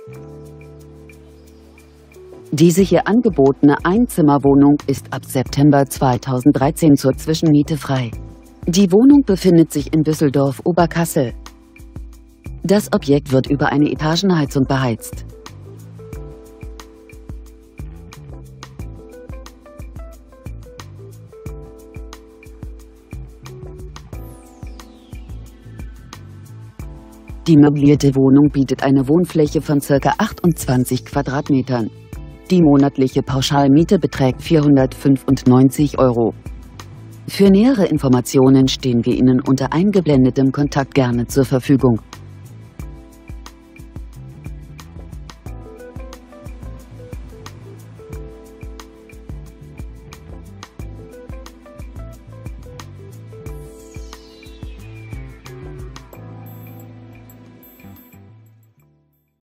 Diese hier angebotene Einzimmerwohnung ist ab September 2013 zur Zwischenmiete frei. Die Wohnung befindet sich in Düsseldorf-Oberkassel. Das Objekt wird über eine Etagenheizung beheizt. Die möblierte Wohnung bietet eine Wohnfläche von ca. 28 Quadratmetern. Die monatliche Pauschalmiete beträgt 495 €. Für nähere Informationen stehen wir Ihnen unter eingeblendetem Kontakt gerne zur Verfügung.